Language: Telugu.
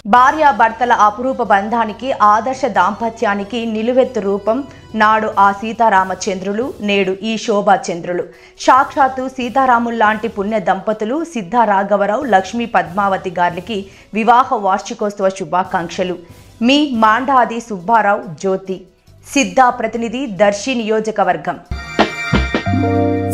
భార్యాభర్తల అపురూప బంధానికి ఆదర్శ దాంపత్యానికి నిలువెత్తు రూపం నాడు ఆ సీతారామచంద్రులు, నేడు ఈ శోభాచంద్రులు. సాక్షాత్తు సీతారాముల్లాంటి పుణ్య దంపతులు సిద్ధారాఘవరావు, లక్ష్మీ పద్మావతి గారికి వివాహ వార్షికోత్సవ శుభాకాంక్షలు. మీ మాండాది సుబ్బారావు జ్యోతి, సిద్ధా ప్రతినిధి, దర్శి నియోజకవర్గం.